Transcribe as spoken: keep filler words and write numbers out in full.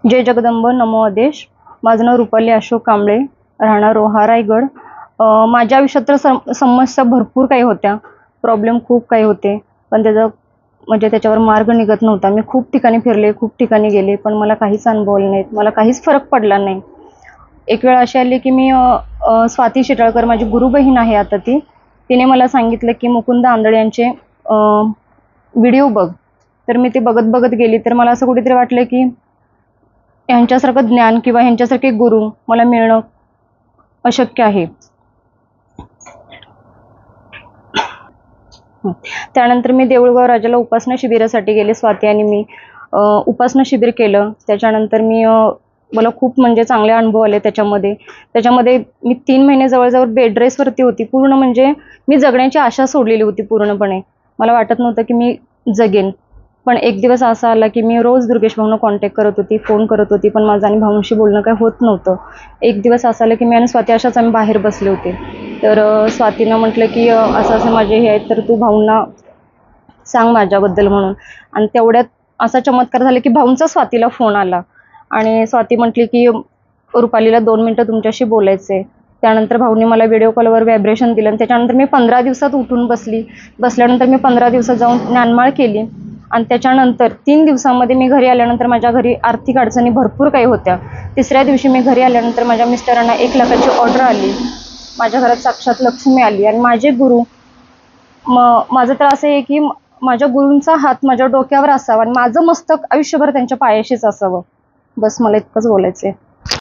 जय जगदंब नमो आदेश. माझं नाव रुपाली अशोक कांबळे, राहणार रोहा रायगड. अ, माझ्या आयुष्यात तर सम समस्या भरपूर काही होत्या, प्रॉब्लेम खूप काही होते, पण त्याचा म्हणजे त्याच्यावर मार्ग निघत नव्हता. मी खूप ठिकाणी फिरले, खूप ठिकाणी गेले, पण मला काहीच अनुभवलं नाहीत. मला काहीच फरक पडला नाही. एक वेळ अशी आली की मी अ, अ, स्वाती शिटाळकर माझी गुरुबहीण आहे आता ती. तिने मला सांगितलं की मुकुंद आंधळे यांचे व्हिडिओ बघ. तर मी ते बघत-बघत गेली, तर मला असं कुठेतरी वाटलं की ह्यांच्यासारखं ज्ञान किंवा ह्यांच्यासारखे गुरु मला मिळणं अशक्य आहे. हं. त्यानंतर मी देऊळगाव राजाला उपासना शिबिरासाठी गेले, स्वाती आणि मी. अ, उपासना शिबिर केलं. त्याच्यानंतर मी अ, मला खूप म्हणजे चांगले अनुभव आले त्याच्यामध्ये. त्याच्यामध्ये मी तीन महिने जवळ-जवळ बेड रेस्टवरती होती. पूर्ण म्हणजे मी जगण्याची आशा सोडलेली होती पूर्णपणे. मला वाटत नव्हतं की मी जगेन. पण एक दिवस असा आला की मी रोज दुर्गेश भाऊंना कॉन्टॅक्ट करत होती, फोन करत होती, पण माझं आणि भाऊंशी बोलणं काही होत नव्हतं. एक दिवस असं आलं की मी आणि स्वाती अशाच आम्ही बाहेर बसले होते. तर अ, स्वातीनं म्हटलं की अ, असं-असं माझे हे आहेत, तर तू भाऊंना सांग माझ्याबद्दल म्हणून. आणि तेवढ्यात असा चमत्कार झाला की भाऊंचा स्वातीला फोन आला आणि स्वाती म्हटली की रुपालीला दोन मिनिटं तुमच्याशी बोलायचंय. त्यानंतर भाऊंनी मला व्हिडिओ कॉलवर व्हायब्रेशन दिलं आणि त्याच्यानंतर मी पंधरा दिवसात उठून बसली. बसल्यानंतर मी पंधरा दिवसात जाऊन ज्ञानमाळ केली आणि त्याच्यानंतर तीन दिवसामध्ये मी घरी आल्यानंतर माझ्या घरी आर्थिक अडचणी भरपूर काही होत्या. तिसऱ्या दिवशी मी घरी आल्यानंतर माझ्या मिस्टरांना एक लाखाची ऑर्डर आली. माझ्या घरात साक्षात लक्ष्मी आली आणि माझे गुरु मग माझं तर असं आहे की माझ्या गुरूंचा हात माझ्या डोक्यावर असावा आणि माझं मस्तक आयुष्यभर त्यांच्या पायाशीच असावं. बस मला इतकंच बोलायचंय.